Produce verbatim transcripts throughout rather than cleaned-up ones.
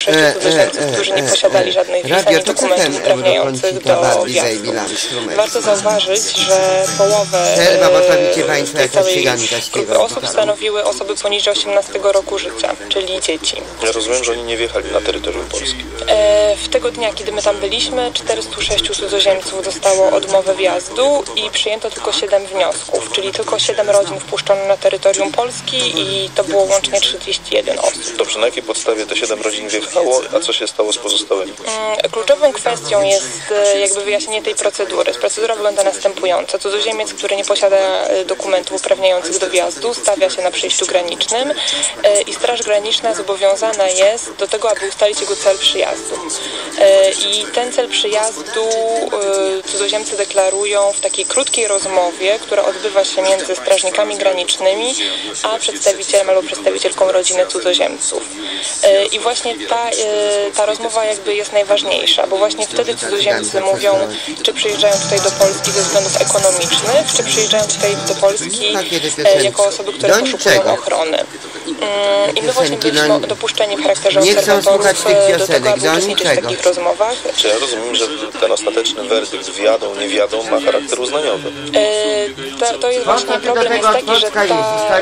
sześciu cudzoziemców, którzy nie posiadali żadnych wiz ani dokumentów uprawniających do wjazdu. Warto zauważyć, że połowę tej całej grupy osób stanowiły osoby poniżej osiemnastego roku życia, czyli dzieci. Ja rozumiem, że oni nie wjechali na terytorium Polski. W tego dnia, kiedy my tam byliśmy, czterystu sześciu cudzoziemców dostało odmowę wjazdu i przyjęto tylko siedem wniosków, czyli tylko siedem rodzin wpuszczono na terytorium Polski i to było łącznie trzydzieści jeden osób. Dobrze, na jakiej podstawie te siedem rodzin wjechało, a co się stało z pozostałymi? Kluczową kwestią jest jakby wyjaśnienie tej procedury. Procedura wygląda następująco. Cudzoziemiec, który nie posiada dokumentów uprawniających do wjazdu, stawia się na przejściu granicznym i Straż Graniczna zobowiązana jest do tego, aby ustalić jego cel przyjazdu. I ten cel przyjazdu cudzoziemcy deklarują w takiej krótkiej rozmowie, która odbywa się między strażnikami granicznymi a przedstawicielem albo przedstawicielką rodziny cudzoziemców. I właśnie ta, ta rozmowa jakby jest najważniejsza, bo właśnie wtedy cudzoziemcy mówią, czy przyjeżdżają tutaj do Polski ze względów ekonomicznych, czy przyjeżdżają tutaj do Polski jako osoby, które poszukują ochrony. I my właśnie byliśmy dopuszczeni w charakterze obserwatorów do tego, aby uczestniczyć w takich rozmowach. Czy ja rozumiem, że ten ostateczny werdykt wjadą, nie wjadą ma charakter uznaniowy? To, to jest właśnie problem jest taki, że ta,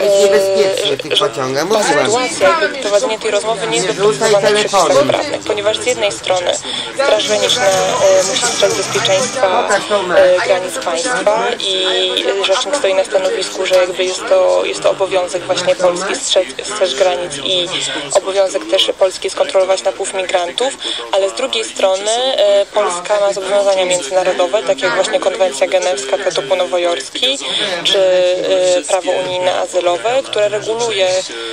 że ta sytuacja, jakby prowadzenie tej rozmowy nie jest doprecyzowana w przepisach prawnych, ponieważ z jednej strony Straż Graniczna musi strzec bezpieczeństwa granic państwa i rzecznik stoi na stanowisku, że jakby jest to, jest to obowiązek właśnie Polski strzec, strzec granic i obowiązek też Polski skontrolować napływ migrantów, ale z drugiej strony Polska ma zobowiązania międzynarodowe, tak jak właśnie konwencja genewska, protokół nowojorski, czy prawo unijne azylowe, które reguluje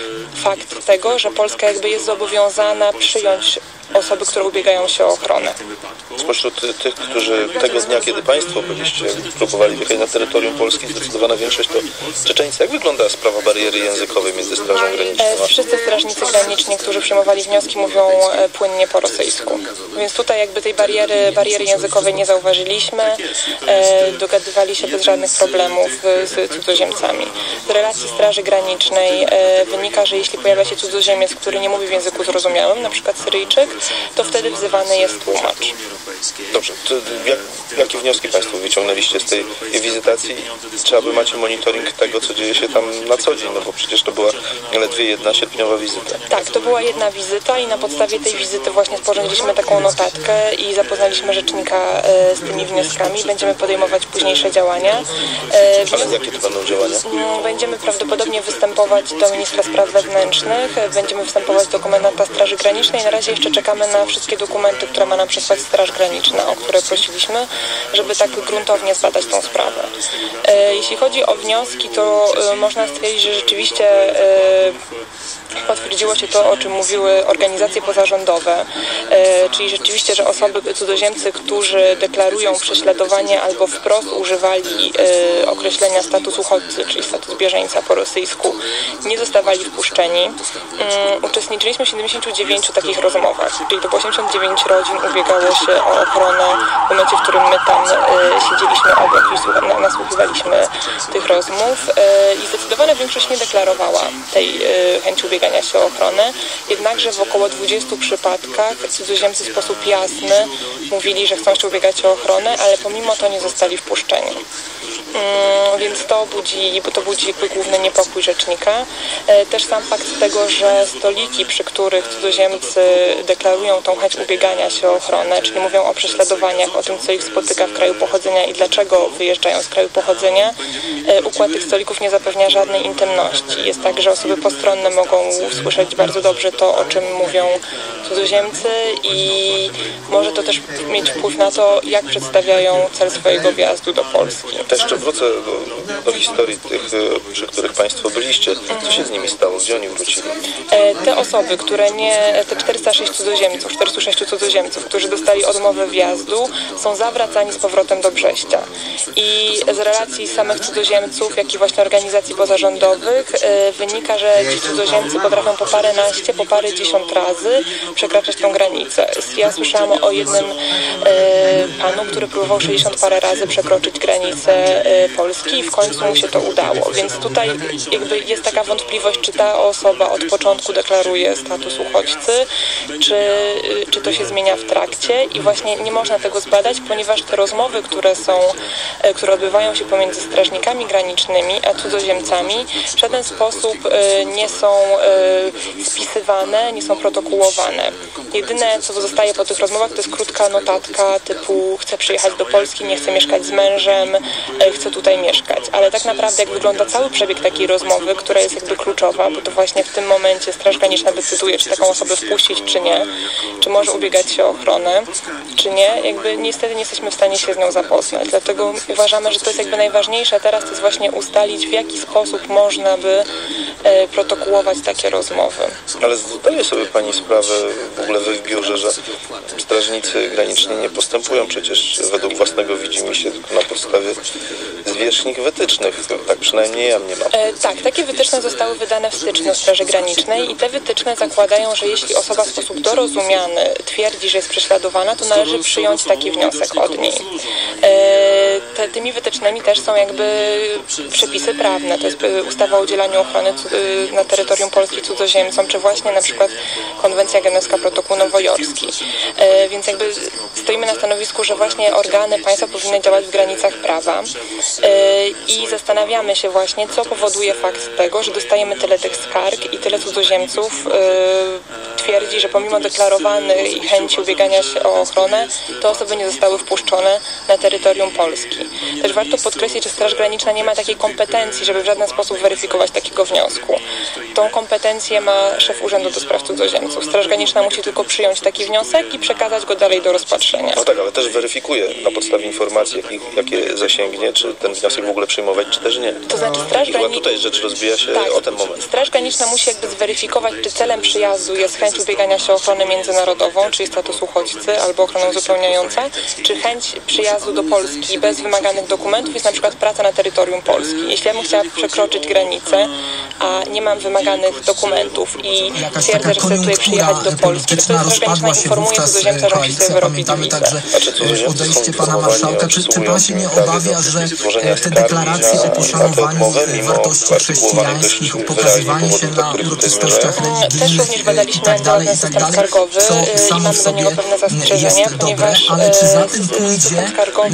fakt tego, że Polska jakby jest zobowiązana przyjąć osoby, które ubiegają się o ochronę. Spośród tych, którzy tego dnia, kiedy Państwo byliście, próbowali wjechać na terytorium Polski, zdecydowana większość to Czeczeńcy. Jak wygląda sprawa bariery językowej między Strażą Graniczną? Wszyscy strażnicy graniczni, którzy przyjmowali wnioski, mówią płynnie po rosyjsku. Więc tutaj jakby tej bariery, bariery językowej nie zauważyliśmy. Dogadywali się bez żadnych problemów z cudzoziemcami. Z relacji Straży Granicznej wynika, że jeśli pojawia się cudzoziemiec, który nie mówi w języku zrozumiałym, na przykład Syryjczyk, to wtedy wzywany jest tłumacz. Dobrze, to jak, jakie wnioski Państwo wyciągnęliście z tej wizytacji? Czy aby macie monitoring tego, co dzieje się tam na co dzień? No bo przecież to była ledwie jedna sierpniowa wizyta. Tak, to była jedna wizyta i na podstawie tej wizyty właśnie sporządziliśmy taką notatkę i zapoznaliśmy rzecznika e, z tymi wnioskami. Będziemy podejmować późniejsze działania. E, Ale jakie to będą działania? Będziemy prawdopodobnie występować do ministra spraw wewnętrznych, będziemy występować do komendanta Straży Granicznej. Na razie jeszcze czekamy na wszystkie dokumenty, które ma nam przesłać Straż Graniczna, o które prosiliśmy, żeby tak gruntownie zbadać tą sprawę. E, jeśli chodzi o wnioski, to e, można stwierdzić, że rzeczywiście e, potwierdziło się to, o czym mówiły organizacje pozarządowe, e, czyli rzeczywiście, że osoby, cudzoziemcy, którzy deklarują prześladowanie albo wprost używali e, określenia status uchodźcy, czyli status bieżeńca po rosyjsku, nie zostawali wpuszczeni. Um, uczestniczyliśmy w siedemdziesięciu dziewięciu takich rozmowach, czyli to osiemdziesiąt dziewięć rodzin ubiegało się o ochronę w momencie, w którym my tam e, siedzieliśmy obok i słucha, na, nasłuchiwaliśmy tych rozmów e, i zdecydowana większość nie deklarowała tej e, chęci ubiegania się o ochronę, jednakże w około dwudziestu przypadkach cudzoziemcy w sposób jasny mówili, że chcą się ubiegać o ochronę, ale pomimo to nie zostali wpuszczeni. Mm, więc to budzi, to budzi jakby główny niepokój rzecznika. E, też sam fakt tego, że stoliki, przy których cudzoziemcy deklarują tą chęć ubiegania się o ochronę, czyli mówią o prześladowaniach, o tym, co ich spotyka w kraju pochodzenia i dlaczego wyjeżdżają z kraju pochodzenia, e, układ tych stolików nie zapewnia żadnej intymności. Jest tak, że osoby postronne mogą słyszeć bardzo dobrze to, o czym mówią cudzoziemcy i może to też mieć wpływ na to, jak przedstawiają cel swojego wjazdu do Polski. Też jeszcze wrócę do, do historii tych, przy których Państwo byliście. Co się z nimi stało? Gdzie oni wrócili? Te osoby, które nie, te czterysta sześć cudzoziemców, czterysta sześć cudzoziemców, którzy dostali odmowę wjazdu, są zawracani z powrotem do Brześcia. I z relacji samych cudzoziemców, jak i właśnie organizacji pozarządowych wynika, że ci cudzoziemcy potrafią po paręnaście, po parę dziesiąt razy przekraczać tą granicę. Ja słyszałam o jednym e, panu, który próbował sześćdziesiąt parę razy przekroczyć granicę e, Polski i w końcu mu się to udało. Więc tutaj jakby jest taka wątpliwość, czy ta osoba od początku deklaruje status uchodźcy, czy czy to się zmienia w trakcie i właśnie nie można tego zbadać, ponieważ te rozmowy, które są, które odbywają się pomiędzy strażnikami granicznymi a cudzoziemcami w żaden sposób nie są spisywane, nie są protokołowane. Jedyne, co zostaje po tych rozmowach, to jest krótka notatka typu chcę przyjechać do Polski, nie chcę mieszkać z mężem, chcę tutaj mieszkać. Ale tak naprawdę jak wygląda cały przebieg takiej rozmowy, która jest jakby kluczowa, bo to właśnie w tym momencie Straż Graniczna decyduje, czy taką osobę wpuścić, czy nie, czy może ubiegać się o ochronę, czy nie, jakby niestety nie jesteśmy w stanie się z nią zapoznać. Dlatego uważamy, że to jest jakby najważniejsze teraz, to jest właśnie ustalić, w jaki sposób można by e, protokołować takie rozmowy. Ale zdaje sobie Pani sprawę w ogóle we w biurze, że strażnicy graniczni nie postępują przecież według własnego widzimisię, tylko na podstawie zwierzchnych wytycznych. Tak przynajmniej ja mniemam. E, tak, takie wytyczne zostały wydane w styczniu Straży Granicznej i te wytyczne zakładają, że jeśli osoba w sposób dorozumiany twierdzi, że jest prześladowana, to należy przyjąć taki wniosek od niej. E, te, tymi wytycznymi też są jakby przepisy prawne. To jest ustawa o udzielaniu ochrony na terytorium Polski cudzoziemcom, czy właśnie na przykład Konwencja Genewska, Protokół Nowojorski. E, więc jakby stoimy na stanowisku, że właśnie organy państwa powinny działać w granicach prawa e, i zastanawiamy się właśnie, co powoduje fakt tego, że dostajemy tyle tych skarg i tyle cudzoziemców e, twierdzi, że pomimo deklarowanej chęci ubiegania się o ochronę, te osoby nie zostały wpuszczone na terytorium Polski. Też warto podkreślić, że Straż Graniczna nie ma takiej kompetencji, żeby w żaden sposób weryfikować takiego wniosku. Tą kompetencję ma szef Urzędu do Spraw Cudzoziemców. Straż Graniczna musi tylko przyjąć taki wniosek i przekazać go dalej do rozpatrzenia. No tak, ale też weryfikuje na podstawie informacji, jakie, jakie zasięgnie, czy ten wniosek w ogóle przyjmować, czy też nie. To znaczy Straż Graniczna... tutaj rzecz rozbija się tak, o ten moment. Straż Graniczna musi jakby zweryfikować, czy celem przyjazdu jest chęć ubiegania się o ochronę międzynarodową, czyli status uchodźcy albo ochronę uzupełniająca, czy chęć przyjazdu do Polski bez wymaganych dokumentów jest na przykład praca na terytorium Polski. Jeśli ja bym chciała przekroczyć granicę, a nie mam wymaganych dokumentów i twierdzę, że chcę tutaj przyjechać do Polski, to Straż Graniczna informuje cudzoziemca, że musi sobie wyrobić wizę. Odejście pana marszałka. Czy, czy pan się nie obawia, że te deklaracje o poszanowaniu wartości chrześcijańskich, o pokazywaniu się na uroczystościach religijnych i tak dalej, i tak dalej, co samo w sobie jest dobre, ale czy za tym pójdzie,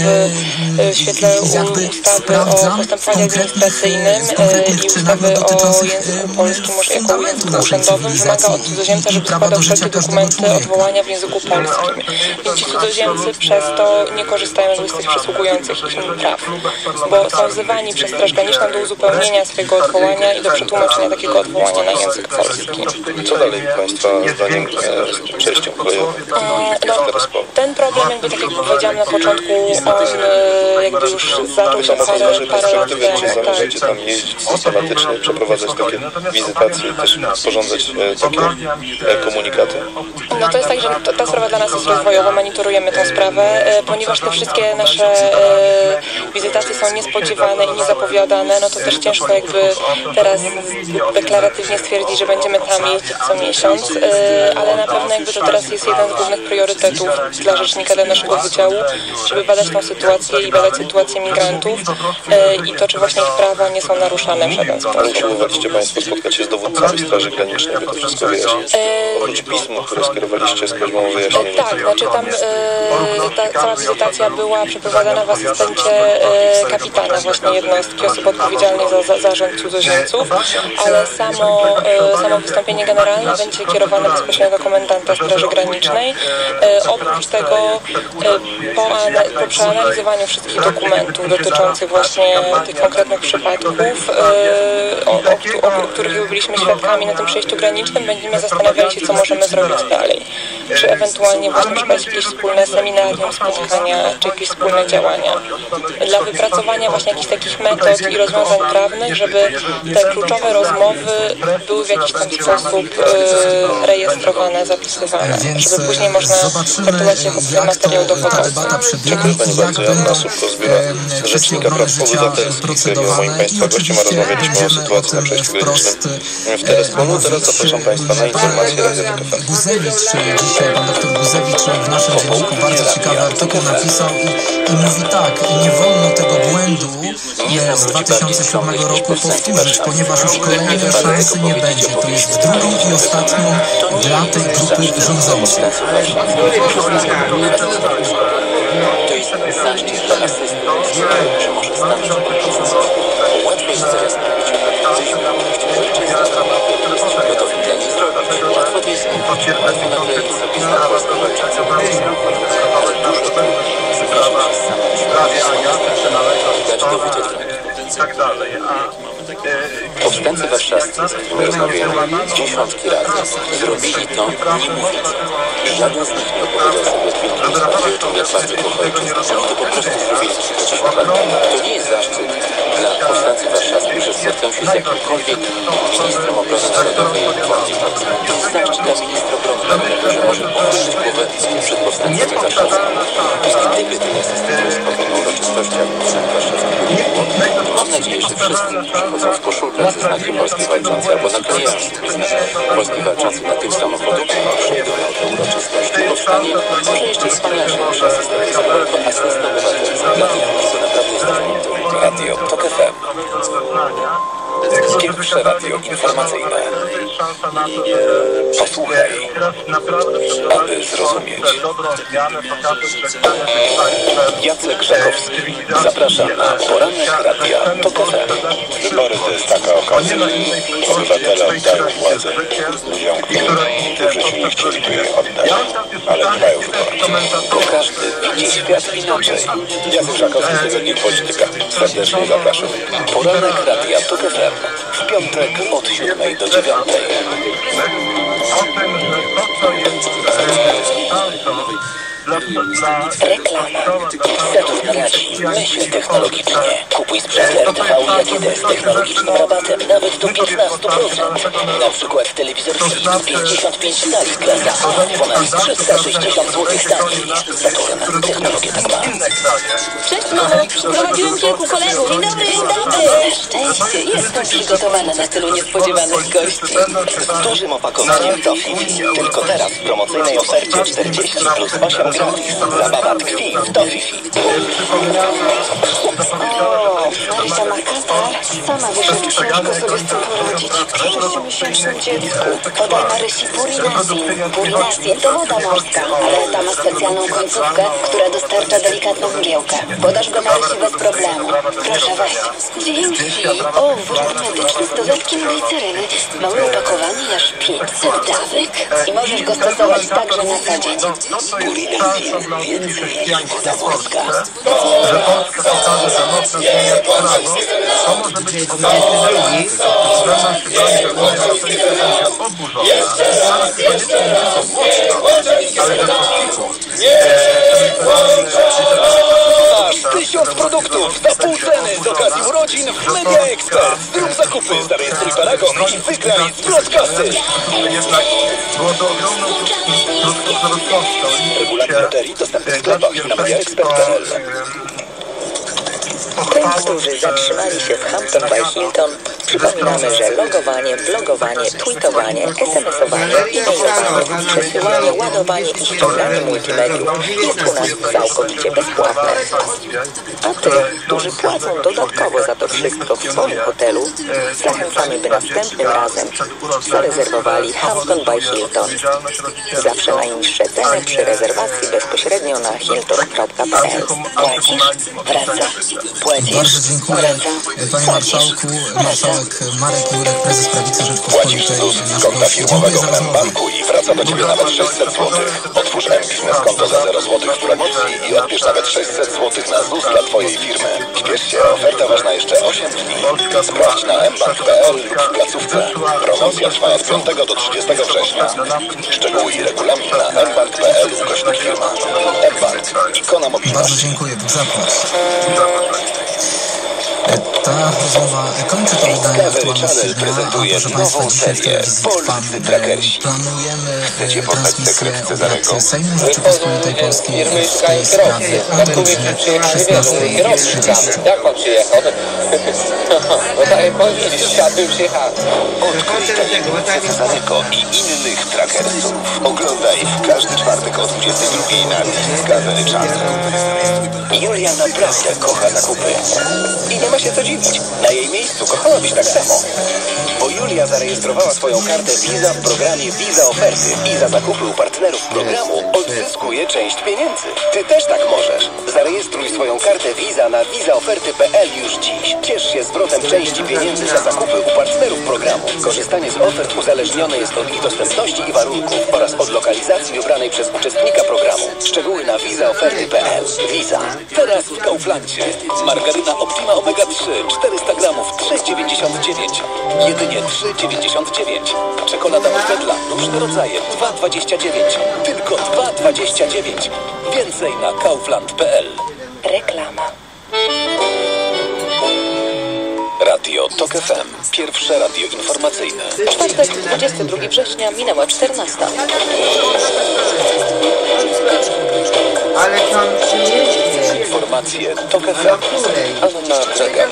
jakby sprawdzam w konkretnych, w konkretnych czynach dotyczących fundamentu naszej cywilizacji i, i prawa do życia każdego człowieka. Odwołania w języku polskim. I ci cudzoziemcy przez to nie korzystają z tych przysługujących im praw, bo są wzywani przez Straż Graniczną do uzupełnienia swojego odwołania i do przetłumaczenia takiego odwołania na język polski. Co dalej Państwa zdaniem z tym przejściem kolejowym? No, ten problem, jakby tak jak powiedziałam na początku, on jakby już zaczął się parę, parę lat temu. Czy zamierzacie tam jeździć systematycznie, przeprowadzać takie wizytacje i też sporządzać takie komunikaty? No to jest tak, że ta, ta sprawa dla nas jest rozwojowa, monitorujemy tę sprawę, ponieważ te wszystkie nasze wizytacje są niespodziewane i niezapowiadane, no to też ciężko jakby teraz deklaratywnie stwierdzić, że będziemy tam jeździć co miesiąc, ale na pewno jakby to teraz jest jeden z głównych priorytetów dla rzecznika, dla naszego wydziału, żeby badać tą sytuację i badać sytuację migrantów i to, czy właśnie ich prawa nie są naruszane w żaden sposób. Ale usiłowaliście Państwo spotkać się z dowódcami Straży Granicznej, by to wszystko wyjaśnić? Oprócz pism, które skierowaliście z prośbą o wyjaśnienie. Tak, znaczy tam ta cała wizytacja była przeprowadzana w asystencie kapitana właśnie jednostki, osoby odpowiedzialnej za, za zarząd cudzoziemców, ale samo, samo wystąpienie generalne będzie kierowane bezpośrednio do komendanta Straży Granicznej. Oprócz tego po, po przeanalizowaniu wszystkich dokumentów dotyczących właśnie tych konkretnych przypadków, o, o, o, o których byliśmy świadkami na tym przejściu granicznym, będziemy zastanawiali się, co możemy zrobić dalej. Czy ewentualnie właśnie szukać jakieś wspólne seminarium, spotkania, czy jakieś wspólne działania. Dla wypracowania właśnie jakichś takich metod i rozwiązań prawnych, żeby te kluczowe rozmowy były w jakiś tam sposób e, rejestrowane, zapisywane, żeby później można traktować je jako materiał dowodowy. Dziękuję Pani bardzo. Joanna Słupko z Biura Rzecznika Praw Obywatelskich. Moim Państwa gościem, a rozmawialiśmy o sytuacji na przejściu granicznym w Terespolu. Teraz zapraszam Państwa na informacje Radia Tok F M. dzisiaj pan doktor Guzewicz w naszym dzienniku bardzo ciekawy artykuł napisał i, i mówi tak, nie wolno tego błędu z dwa tysiące siódmego roku powtórzyć, ponieważ już kolejnej szansy nie będzie. To jest drugą i ostatnią dla tej grupy rządzącej. To jest zaszczyt dla asysty, że może stać się łatwiej sobie sprawić, jesteśmy gotowi dla nich zrobić. Łatwo to jest łatwo na tyle zapisać własne walczące i tak dalej. Powstańcy warszawscy, z którymi rozmawiamy dziesiątki razy, zrobili to nie mówiąc. Żaden z nich nie opowiedział sobie od wielkim zaszczytem, jak bardzo pochodzi. Oni to po prostu zrobili. To nie jest zaszczyt dla powstańców warszawskich, że spotkam się z jakimkolwiek ministrem obrony narodowej Władimir. To jest zaszczyt dla ministra obrony narodowej, że może podnieść głowę przed powstańcami warszawskimi. Jeśli gdyby ten asystent rozpoczął uroczystości, jak powstańcy warszawskich nie było, mam nadzieję, że wszyscy chodzą w koszulkach ze znakiem Polski Walczącej albo naklejają sobie znak Polski Walczącej na tym samochodu, przyjdą na tę uroczystość. Powstanie może jeszcze wspanialsze niż asystent jako asystent obywatelski. Dlatego to naprawdę jest znakomite. Radio Tok F M. Pierwsze radio informacyjne. Posłuchaj, aby zrozumieć. Jacek Żakowski zaprasza na poranek Radia Tok F M. Wybory to jest taka okazja. Obywatele oddają władzę ludziom, którzy się nie chcieli tu jej oddać, ale trwają wybory. Bo każdy widzi świat inaczej. Jacek Żakowski, tygodnik Polityka. Serdecznie zapraszam. Poranek Radia Tok F M. W piątek od siódmej do dziewiątej. Reklama. Saturn radzi. Myśl technologicznie. Kupuj sprzęt R T V i A G D z technologicznym rabatem nawet do piętnaście procent. Na przykład telewizor Philips pięćdziesiąt pięć cali klasa A. Ponad trzysta sześćdziesiąt złotych taniej. Saturn. Technologia tak ma. Cześć mamo, przyprowadziłem kilku kolegów. Dzień dobry, dzień dobry. Szczęście, jestem przygotowana na tylu niespodziewanych gości. Z dużym opakowaniem to Fifi. Tylko teraz w promocyjnej ofercie czterdzieści plus osiem gratis. Zabawa tkwi w to Fifi. O, Marysia ma katar. Sama wiesz, jak ciężko sobie z tym poradzić. Przy sześciomiesięcznym dziecku. Podaj Marysi purinacin. Purinacin to woda morska, ale ta ma specjalną końcówkę, która dostarcza delikatną mgiełkę. Podasz go Marysi bez problemu. Proszę weź. Dzięki. O, wór medyczny z dodatkiem gliceryny. Małe opakowanie, aż pięćset dawek. I możesz go stosować także na co dzień. Purinacin. Więcej niż woda morska. Że Polska pokaże, że mocno zmienia prawo, to może być podatny, że nasz kraj, że Unia Europejska będzie oburzona. Ale koniecznie nie tylko głośno, ale że po Aż tysiąc produktów za pół ceny z okazji urodzin w Media Expert. Zrób zakupy, zarejestruj paragon i wygraj zwrot kasy. Jednak było to ogromną krótkowzrostnością. Regulamin loterii dostępny w sklepach i na media expert kropka p l. Tym, którzy zatrzymali się w Hampton by Hilton, przypominamy, że logowanie, blogowanie, tweetowanie, es em esowanie, e-mailowanie, przesyłanie, ładowanie i ściąganie multimediów jest u nas całkowicie bezpłatne. A tych, którzy płacą dodatkowo za to wszystko w swoim hotelu, zachęcamy, by następnym razem zarezerwowali Hampton by Hilton. Zawsze najniższe ceny przy rezerwacji bezpośrednio na hilton kropka p l. Płacisz? Wraca. Bardzo dziękuję, panie marszałku. Marszałek Marek Jurek, prezes Prawicy Rzeczpospolitej, nasz gość. Dziękuję za rozmowę. Banku i wraca do Ciebie nawet sześćset złotych. Otwórz M-Biznes konto za zero złotych w prowizji i odbierz nawet sześćset złotych na Z U S dla Twojej firmy. Śpiesz się, oferta ważna jeszcze osiem dni. Sprawdź na m bank kropka p l lub w placówce. Promocja trwa od piątego do trzydziestego września. Szczegóły i regulamin na m bank kropka p l ukośnik firma. M-Bank. Ikona mobilności. Bardzo dziękuję, Bóg zapłać. Ta rozmowa kończy to wydanie Aktualności Dnia, a proszę Państwa, dzisiaj w telewizji Trwam planujemy transmisję obrad Sejmu Rzeczypospolitej Polskiej w tej sprawie o godzinie szesnastej trzydzieści. Jak pan przyjechał? Bo tak powiedzieć, siadł przyjechał. Odkryj Cezarego i innych trackersów. Oglądaj w każdy poniedziałek o dwudziestej drugiej na Discovery Channel. Julia naprawdę kocha zakupy. I nie ma się co dziwić. Na jej miejscu kochałabyś tak samo. Bo Julia zarejestrowała swoją kartę Visa w programie Visa Oferty i za zakupy u partnerów programu odzyskuje część pieniędzy. Ty też tak możesz. Zarejestruj swoją kartę Visa na visaoferty kropka p l już dziś. Ciesz się zwrotem części pieniędzy za zakupy u partnerów programu. Korzystanie z ofert uzależnione jest od ich dostępności i warunków oraz od lokalizacji wybranej przez uczestnika programu. Szczegóły na visaoferty kropka p l. Visa. Teraz w Kauflandzie. Margaryna Optima Omega trzy czterysta gramów trzy dziewięćdziesiąt dziewięć. Jedynie trzy dziewięćdziesiąt dziewięć. Czekolada Orfedla różne rodzaje dwa dwadzieścia dziewięć. Tylko dwa dwadzieścia dziewięć. Więcej na kaufland kropka p l. Reklama. Radio Tok F M. Pierwsze radio informacyjne. Czwartek, dwudziestego drugiego września, minęła czternasta. Ale tam przyjedzie. Informacje Tok F M. Anna Dragan.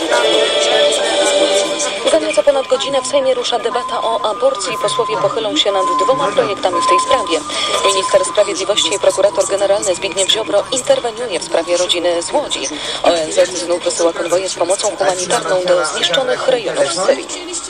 Za nieco ponad godzinę w Sejmie rusza debata o aborcji. Posłowie pochylą się nad dwoma projektami w tej sprawie. Minister Sprawiedliwości i prokurator generalny Zbigniew Ziobro interweniuje w sprawie rodziny z Łodzi. O N Z znów wysyła konwoje z pomocą humanitarną do zniszczonych rejonów Syrii.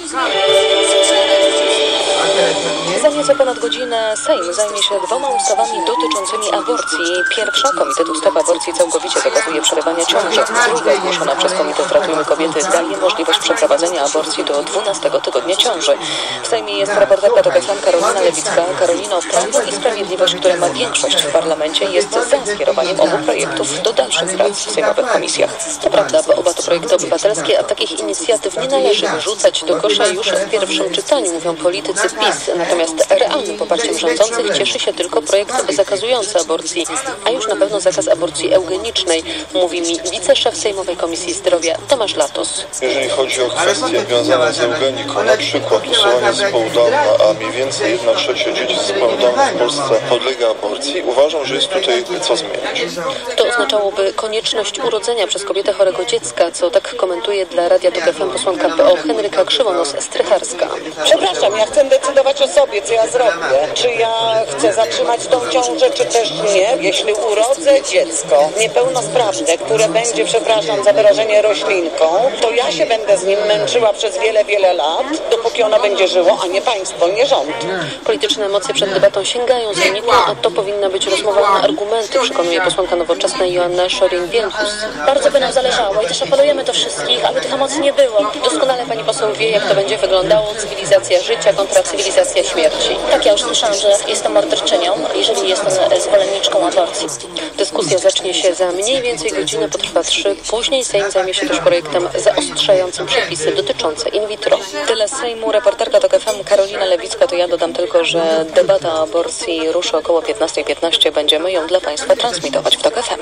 Za nieco ponad godzinę Sejm zajmie się dwoma ustawami dotyczącymi aborcji. Pierwsza, Komitet Ustaw Aborcji całkowicie zakazuje przerywania ciąży. Druga, zgłoszona przez Komitet Ratujmy Kobiety, daje możliwość przeprowadzenia aborcji do dwunastego tygodnia ciąży. W Sejmie jest reporterka Tok F M Karolina Lewicka. Karolino, Prawo i Sprawiedliwość, które ma większość w parlamencie, jest za skierowaniem obu projektów do dalszych prac w sejmowych komisjach. To prawda, bo oba to projekty obywatelskie, a takich inicjatyw nie należy wyrzucać do kosza już w pierwszym czytaniu, mówią politycy PiS. Natomiast realnym poparciem rządzących cieszy się tylko projekt zakazujący aborcji, a już na pewno zakaz aborcji eugenicznej, mówi mi wiceszef Sejmowej Komisji Zdrowia Tomasz Latos. Jeżeli chodzi o kwestie związane z eugeniką, na przykład usuwanie zespołu Downa, a mniej więcej jedna trzecia dzieci z zespołu Downa w Polsce podlega aborcji, uważam, że jest tutaj co zmieniać. To oznaczałoby konieczność urodzenia przez kobietę chorego dziecka, co tak komentuje dla Radia Tok F M posłanka P O Henryka Krzywonos-Strycharska. Przepraszam, ja chcę decydować o sobie, co ja zrobię. Czy ja chcę zatrzymać tą ciążę, czy też nie. Jeśli urodzę dziecko niepełnosprawne, które będzie, przepraszam za wyrażenie, roślinką, to ja się będę z nim męczyła przez wiele, wiele lat, dopóki ono będzie żyło, a nie państwo, nie rząd. Polityczne emocje przed debatą sięgają zenitu, a to powinna być rozmowa na argumenty, przekonuje posłanka Nowoczesnej Joanna Szorin-Wielchus. Bardzo by nam zależało i też apelujemy do wszystkich, aby tych emocji nie było. Doskonale pani poseł wie, jak to będzie wyglądało, cywilizacja życia kontra cywilizacja śmierci. Tak, ja już słyszałam, że jestem morderczynią, jeżeli jestem zwolenniczką aborcji. Dyskusja zacznie się za mniej więcej godzinę, potrwa trzy. Później Sejm zajmie się też projektem zaostrzającym przepisy dotyczące in vitro. Tyle z Sejmu. Reporterka Tok F M Karolina Lewicka. To ja dodam tylko, że debata o aborcji ruszy około piętnasta piętnaście. Będziemy ją dla państwa transmitować w Tok F M.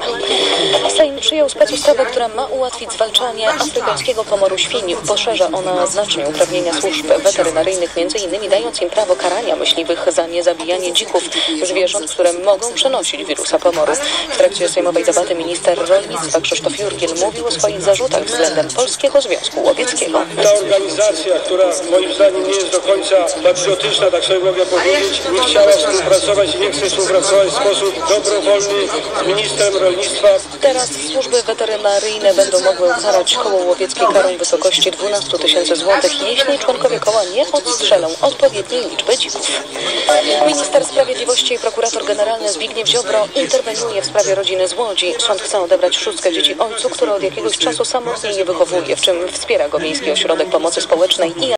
Sejm przyjął specustawę, która ma ułatwić zwalczanie afrykańskiego pomoru świń. Poszerza ona znacznie uprawnienia służb weterynaryjnych, między innymi dając im prawo karania myśliwych za niezabijanie dzików, zwierząt, które mogą przenosić wirusa pomoru. W trakcie sejmowej debaty minister rolnictwa Krzysztof Jurgiel mówił o swoich zarzutach względem Polskiego Związku Łowieckiego. Ta organizacja, która moim zdaniem nie jest do końca patriotyczna, tak sobie mogę powiedzieć, nie chciała współpracować i nie chce współpracować w sposób dobrowolny z ministrem rolnictwa. Teraz służby weterynaryjne będą mogły ukarać koło łowieckie karą w wysokości dwanaście tysięcy złotych, jeśli członkowie koła nie odstrzelą odpowiedniej liczby dzików. Minister Sprawiedliwości i prokurator generalny Zbigniew Ziobro interweniuje w sprawie rodziny z Łodzi. Sąd chce odebrać szóstkę dzieci ojcu, który od jakiegoś czasu samotnie je wychowuje, w czym wspiera go Miejski Ośrodek Pomocy Społecznej i